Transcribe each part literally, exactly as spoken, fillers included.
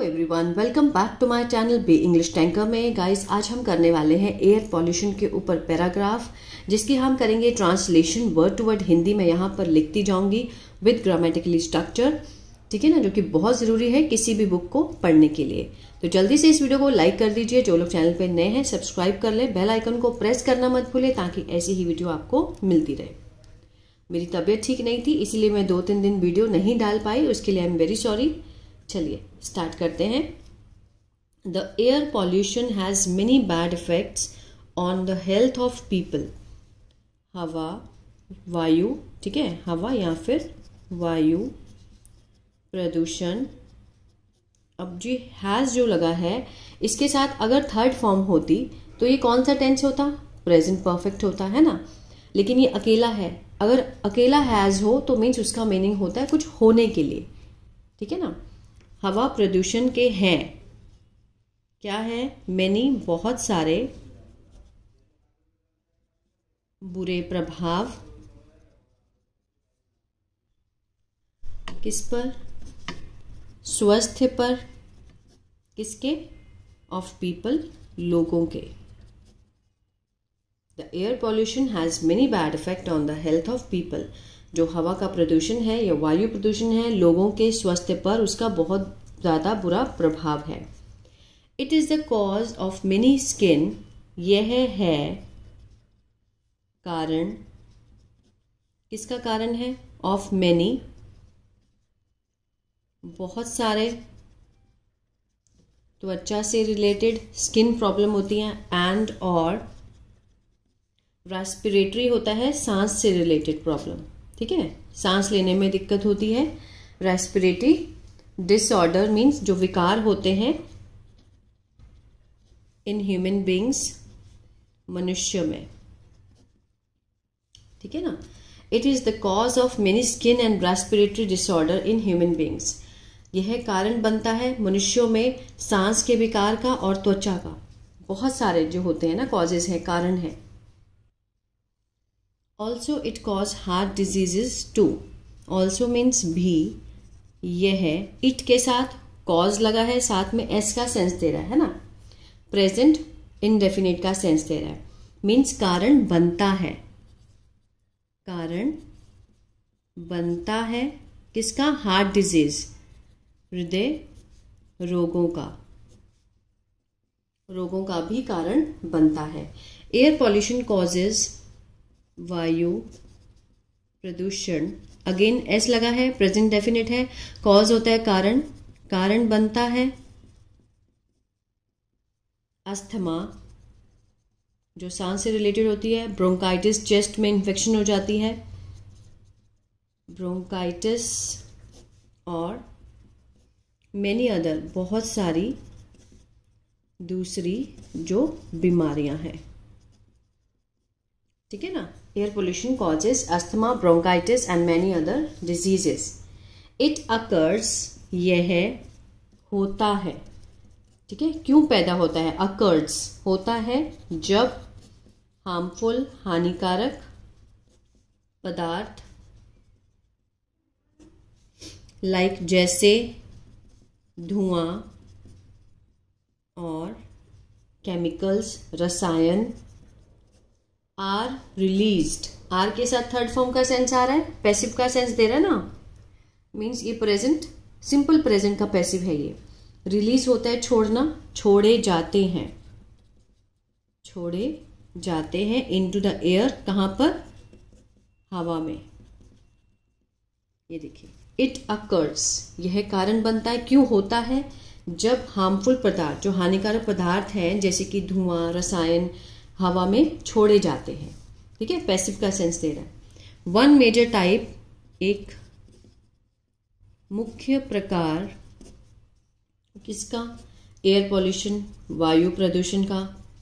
Everyone, welcome back to my channel B English tanker में। Guys, आज हम करने वाले हैं एयर पॉल्यूशन के ऊपर पैराग्राफ, जिसकी हम करेंगे translation word to word Hindi में। यहाँ पर लिखती जाऊंगी विद ग्रामेटिकली स्ट्रक्चर, ठीक है ना, जो कि बहुत ज़रूरी है किसी भी बुक को पढ़ने के लिए। तो जल्दी से इस वीडियो को लाइक कर दीजिए। जो लोग चैनल पर नए हैं सब्सक्राइब कर लें, बेल आइकन को प्रेस करना मत भूलें ताकि ऐसी ही वीडियो आपको मिलती रहे। मेरी तबीयत ठीक नहीं थी, इसीलिए मैं दो तीन दिन वीडियो नहीं डाल पाई, उसके लिए आई एम वेरी सॉरी। चलिए स्टार्ट करते हैं। The air pollution has many bad effects on the health of people. हवा, वायु, ठीक है, हवा या फिर वायु प्रदूषण। अब जी हैज़ जो लगा है, इसके साथ अगर थर्ड फॉर्म होती तो ये कौन सा टेंस होता? प्रेजेंट परफेक्ट होता है ना। लेकिन ये अकेला है। अगर अकेला हैज़ हो तो मीन्स उसका मीनिंग होता है कुछ होने के लिए, ठीक है ना। हवा प्रदूषण के हैं, क्या है? मैनी, बहुत सारे, बुरे प्रभाव, किस पर? स्वास्थ्य पर, किसके? ऑफ पीपल, लोगों के। The air pollution has many bad effect on the health of people. जो हवा का प्रदूषण है या वायु प्रदूषण है, लोगों के स्वास्थ्य पर उसका बहुत ज़्यादा बुरा प्रभाव है। It is the cause of many skin, यह है कारण, किसका कारण है? ऑफ मेनी, बहुत सारे, त्वचा से रिलेटेड स्किन प्रॉब्लम होती हैं। एंड और रेस्पिरेटरी होता है, सांस से रिलेटेड प्रॉब्लम, ठीक है, सांस लेने में दिक्कत होती है। रेस्पिरेटरी डिसऑर्डर मीन्स जो विकार होते हैं इन ह्यूमन बींग्स, मनुष्य में, ठीक है ना। It is the cause of many skin and respiratory disorder in human beings. यह कारण बनता है मनुष्यों में सांस के विकार का और त्वचा का। बहुत सारे जो होते हैं ना कॉजेज हैं, कारण है। Also it cause heart diseases too. Also means भी, यह है, इट के साथ कॉज लगा है, साथ में एस का सेंस दे रहा है ना। प्रेजेंट इनडेफिनिट का सेंस दे रहा है, मीन्स कारण बनता है। कारण बनता है किसका? हार्ट डिजीज, हृदय रोगों का, रोगों का भी कारण बनता है। एयर पॉल्यूशन कॉजेज, वायु प्रदूषण, अगेन एस लगा है, प्रेजेंट डेफिनेट है, कॉज होता है कारण, कारण बनता है। अस्थमा जो सांस से रिलेटेड होती है। ब्रोंकाइटिस, चेस्ट में इन्फेक्शन हो जाती है, ब्रोंकाइटिस। और मेनी अदर, बहुत सारी दूसरी जो बीमारियां हैं, ठीक है ना। Air pollution causes asthma, bronchitis and many other diseases. It occurs, यह होता है, ठीक है। क्यों पैदा होता है? अकर्स होता है जब हार्मफुल, हानिकारक पदार्थ, लाइक like, जैसे धुआं और केमिकल्स, रसायन, आर रिलीज्ड। आर के साथ थर्ड फॉर्म का सेंस आ रहा है, पैसिव का सेंस दे रहा है ना, मीन्स ये प्रेजेंट, सिंपल प्रेजेंट का पैसिव है ये। रिलीज होता है छोड़ना, छोड़े जाते हैं, छोड़े जाते हैं इनटू द एयर, कहां पर? हवा में। ये देखिए, इट अकर्स, यह कारण बनता है, क्यों होता है? जब हार्मफुल पदार्थ, जो हानिकारक पदार्थ हैं जैसे कि धुआं, रसायन, हवा में छोड़े जाते हैं, ठीक है। पैसिव का सेंस दे रहा है। वन मेजर टाइप, एक मुख्य प्रकार, किसका? एयर पॉल्यूशन, वायु प्रदूषण का।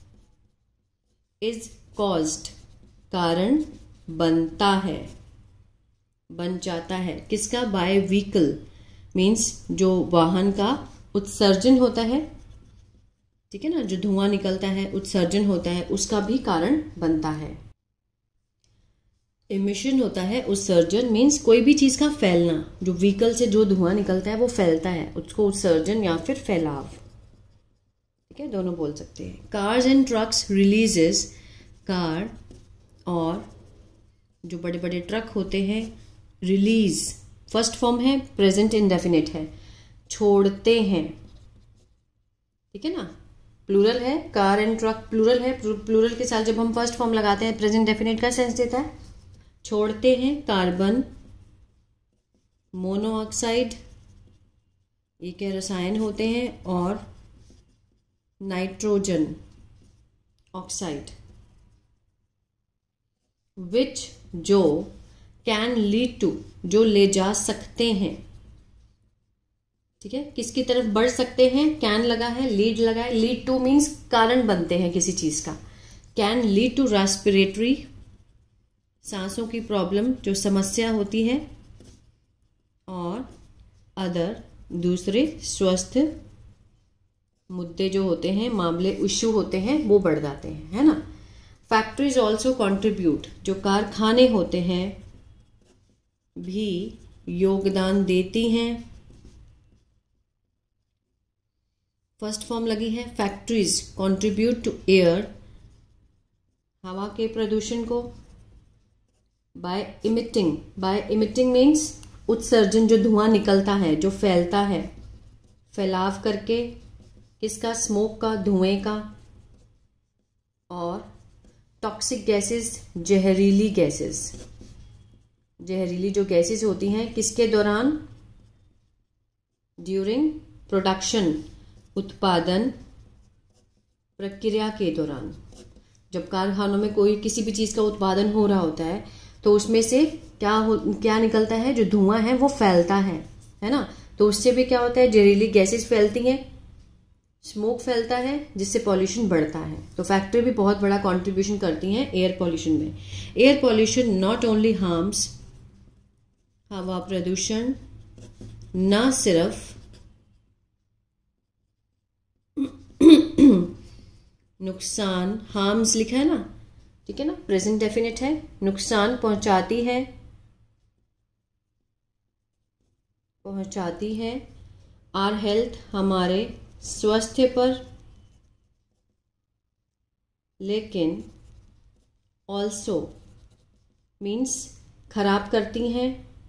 इज कॉज्ड, कारण बनता है, बन जाता है, किसका? बाय व्हीकल, मीन्स जो वाहन का उत्सर्जन होता है, ठीक है ना, जो धुआं निकलता है, उत्सर्जन होता है, उसका भी कारण बनता है। इमिशन होता है उत्सर्जन, मीन्स कोई भी चीज का फैलना, जो व्हीकल से जो धुआं निकलता है वो फैलता है, उसको उत्सर्जन या फिर फैलाव, ठीक है, दोनों बोल सकते हैं। Cars and trucks releases, car और जो बड़े बड़े ट्रक होते हैं, रिलीज फर्स्ट फॉर्म है, प्रेजेंट इंडेफिनिट है, छोड़ते हैं, ठीक है ना, प्लूरल है, कार एंड ट्रक प्लूरल है, प्लूरल के साथ जब हम फर्स्ट फॉर्म लगाते हैं प्रेजेंट डेफिनेट का सेंस देता है। छोड़ते हैं कार्बन मोनोऑक्साइड, ये क्या रसायन होते हैं, और नाइट्रोजन ऑक्साइड, विच जो कैन लीड टू जो ले जा सकते हैं, ठीक है, किसकी तरफ बढ़ सकते हैं, कैन लगा है, लीड लगा है, लीड टू मीन्स कारण बनते हैं किसी चीज का, कैन लीड टू रेस्पिरेटरी सांसों की प्रॉब्लम जो समस्या होती है, और अदर दूसरे स्वस्थ मुद्दे जो होते हैं, मामले इश्यू होते हैं, वो बढ़ जाते हैं, है ना। फैक्ट्रीज ऑल्सो कॉन्ट्रीब्यूट, जो कारखाने होते हैं भी योगदान देती हैं, फर्स्ट फॉर्म लगी है, फैक्ट्रीज कॉन्ट्रीब्यूट टू एयर, हवा के प्रदूषण को, by emitting, by emitting means उत्सर्जन, जो धुआं निकलता है, जो फैलता है, फैलाव करके, किसका, स्मोक का, धुएं का, और टॉक्सिक गैसेस, जहरीली गैसेस, जहरीली जो गैसेस होती हैं किसके दौरान, ड्यूरिंग प्रोडक्शन, उत्पादन प्रक्रिया के दौरान, जब कारखानों में कोई किसी भी चीज का उत्पादन हो रहा होता है तो उसमें से क्या हो क्या निकलता है, जो धुआं है वो फैलता है, है ना, तो उससे भी क्या होता है, जहरीली गैसेस फैलती हैं, स्मोक फैलता है, जिससे पॉल्यूशन बढ़ता है। तो फैक्ट्री भी बहुत बड़ा कंट्रीब्यूशन करती हैं एयर पॉल्यूशन में। Air pollution not only harms, हवा प्रदूषण न सिर्फ नुकसान, हार्म्स लिखा है ना, ठीक है ना, प्रेजेंट डेफिनेट है, नुकसान पहुंचाती है, पहुंचाती है, आर हेल्थ हमारे स्वास्थ्य पर, लेकिन ऑल्सो मीन्स खराब करती हैं,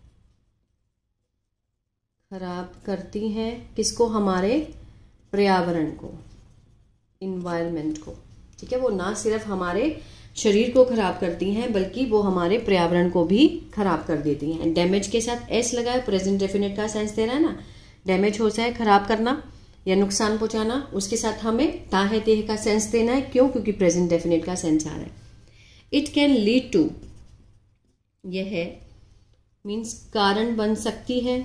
खराब करती हैं किसको, हमारे पर्यावरण को, इन्वायरमेंट को, ठीक है, वो ना सिर्फ हमारे शरीर को खराब करती हैं बल्कि वो हमारे पर्यावरण को भी खराब कर देती हैं। डैमेज के साथ एस लगा है, प्रेजेंट डेफिनेट का सेंस दे रहा है ना, डैमेज होता है खराब करना या नुकसान पहुंचाना, उसके साथ हमें ताहे तेह का सेंस देना है, क्यों, क्योंकि प्रेजेंट डेफिनेट का सेंस आ रहा है। इट कैन लीड टू, यह है मीन्स कारण बन सकती है,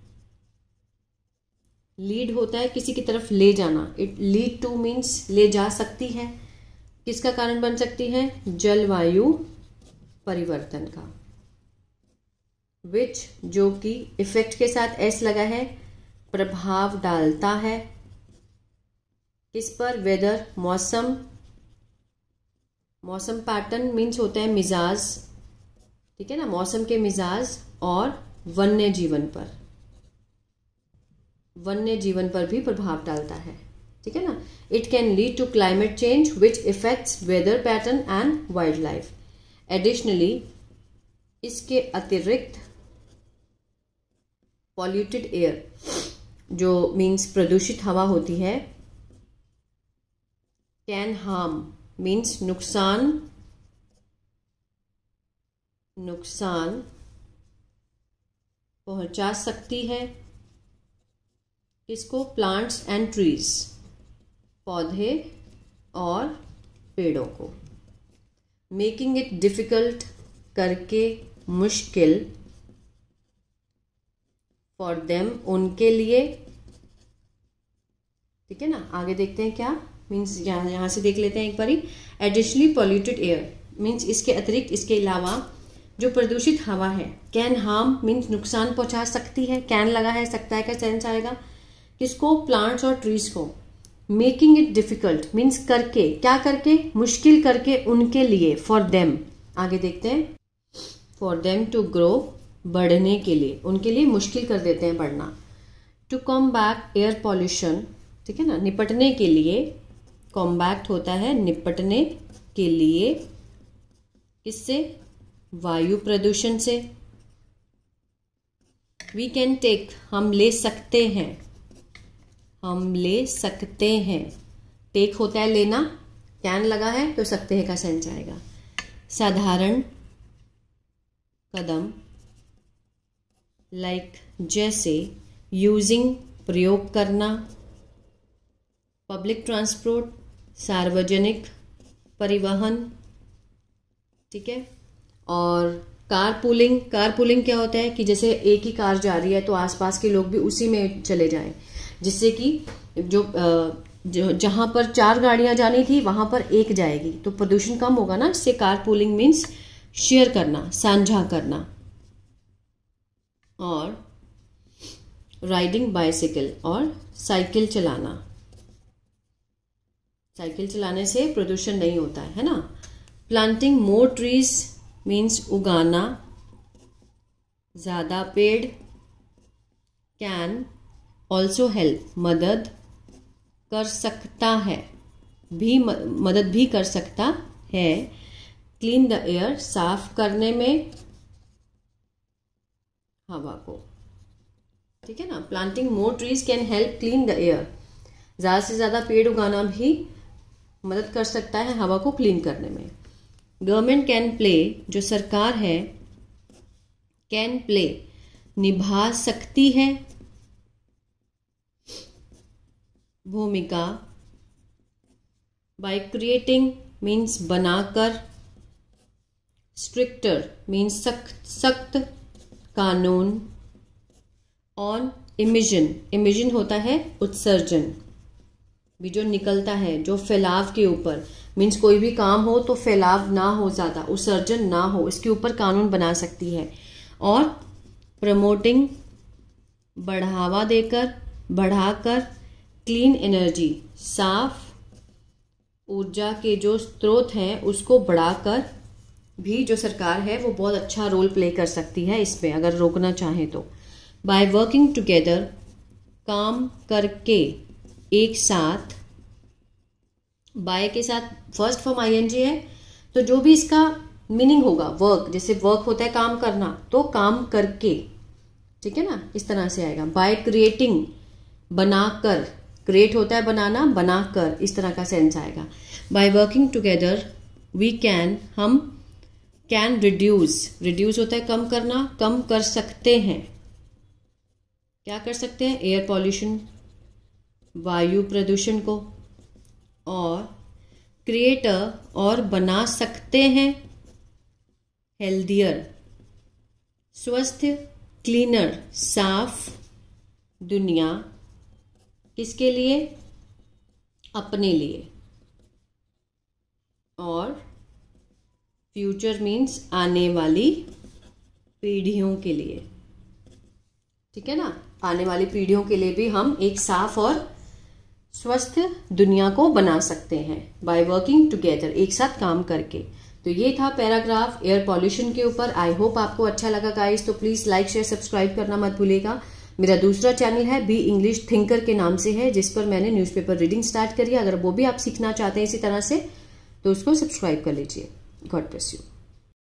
लीड होता है किसी की तरफ ले जाना, इट लीड टू मीन्स ले जा सकती है, किसका कारण बन सकती है, जलवायु परिवर्तन का, विच जो कि इफेक्ट के साथ एस लगा है, प्रभाव डालता है, किस पर, वेदर मौसम, मौसम पैटर्न मीन्स होता है मिजाज, ठीक है ना, मौसम के मिजाज, और वन्य जीवन पर, वन्य जीवन पर भी प्रभाव डालता है, ठीक है ना। It can lead to climate change which effects weather pattern and wildlife. Additionally, इसके अतिरिक्त पॉल्यूटेड एयर, जो मीन्स प्रदूषित हवा होती है, कैन हार्म मीन्स नुकसान, नुकसान पहुंचा सकती है, किसको, प्लांट्स एंड ट्रीज, पौधे और पेड़ों को, मेकिंग इट डिफिकल्ट करके मुश्किल, फॉर देम उनके लिए, ठीक है ना। आगे देखते हैं क्या मीन्स, यहां यहां से देख लेते हैं एक बारी। एडिशनली पॉल्यूटेड एयर मीन्स इसके अतिरिक्त, इसके अलावा जो प्रदूषित हवा है, कैन हार्म मीन्स नुकसान पहुंचा सकती है, कैन लगा है, सकता है का सेंस आएगा, किसको, प्लांट्स और ट्रीज को, मेकिंग इट डिफिकल्ट मीन्स करके, क्या करके, मुश्किल करके उनके लिए, फॉर देम। आगे देखते हैं, फॉर देम टू ग्रो, बढ़ने के लिए, उनके लिए मुश्किल कर देते हैं बढ़ना। टू कॉम्बैट एयर पॉल्यूशन, ठीक है ना, निपटने के लिए, कॉम्बैक्ट होता है निपटने के लिए, किससे, वायु प्रदूषण से। वी कैन टेक, हम ले सकते हैं, हम ले सकते हैं, टेक होता है लेना, कैन लगा है तो सकते हैं का सेंस आएगा। साधारण कदम, लाइक like, जैसे, यूजिंग, प्रयोग करना, पब्लिक ट्रांसपोर्ट, सार्वजनिक परिवहन, ठीक है। और कार पूलिंग, कार पूलिंग क्या होता है कि जैसे एक ही कार जा रही है तो आसपास के लोग भी उसी में चले जाएं, जिससे कि जो जो जहां पर चार गाड़ियां जानी थी वहां पर एक जाएगी तो प्रदूषण कम होगा ना। इससे कार पूलिंग मीन्स शेयर करना, साझा करना। और राइडिंग बाइसिकल, और साइकिल चलाना, साइकिल चलाने से प्रदूषण नहीं होता है ना। प्लांटिंग मोर ट्रीज मीन्स उगाना, ज्यादा पेड़। कैन ऑल्सो हेल्प, मदद कर सकता है, भी मदद भी कर सकता है। क्लीन द एयर, साफ करने में हवा को, ठीक है ना। Planting more trees can help clean the air, ज्यादा से ज्यादा पेड़ उगाना भी मदद कर सकता है हवा को क्लीन करने में। गवर्नमेंट कैन प्ले, जो सरकार है, कैन प्ले, निभा सकती है भूमिका। बाय क्रिएटिंग मीन्स बनाकर, स्ट्रिक्टर मीन्स सख्त सख्त कानून। ऑन इमिशन, इमिशन होता है उत्सर्जन, भी जो निकलता है, जो फैलाव के ऊपर, मीन्स कोई भी काम हो तो फैलाव ना हो, ज्यादा उत्सर्जन ना हो, इसके ऊपर कानून बना सकती है। और प्रमोटिंग, बढ़ावा देकर, बढ़ाकर। क्लीन एनर्जी, साफ ऊर्जा के जो स्रोत हैं उसको बढ़ाकर भी जो सरकार है वो बहुत अच्छा रोल प्ले कर सकती है इसमें, अगर रोकना चाहे तो। बाय वर्किंग टुगेदर, काम करके, एक साथ। बाय के साथ फर्स्ट फॉर्म आईएनजी है तो जो भी इसका मीनिंग होगा, वर्क, जैसे वर्क होता है काम करना, तो काम करके, ठीक है ना, इस तरह से आएगा। बाय क्रिएटिंग, बनाकर, क्रिएट होता है बनाना, बनाकर, इस तरह का सेंस आएगा। By working together we can, हम कैन रिड्यूस, रिड्यूस होता है कम करना, कम कर सकते हैं। क्या कर सकते हैं, एयर पॉल्यूशन, वायु प्रदूषण को। और क्रिएटर, और बना सकते हैं हेल्दियर, स्वस्थ, क्लीनर, साफ दुनिया, किसके लिए, अपने लिए। और फ्यूचर मीन्स आने वाली पीढ़ियों के लिए, ठीक है ना, आने वाली पीढ़ियों के लिए भी हम एक साफ और स्वस्थ दुनिया को बना सकते हैं बाय वर्किंग टुगेदर, एक साथ काम करके। तो ये था पैराग्राफ एयर पॉल्यूशन के ऊपर। आई होप आपको अच्छा लगा गाइस, तो प्लीज लाइक शेयर सब्सक्राइब करना मत भूलिएगा। मेरा दूसरा चैनल है बी इंग्लिश थिंकर के नाम से है, जिस पर मैंने न्यूज़पेपर रीडिंग स्टार्ट करी है। अगर वो भी आप सीखना चाहते हैं इसी तरह से तो उसको सब्सक्राइब कर लीजिए। God bless you.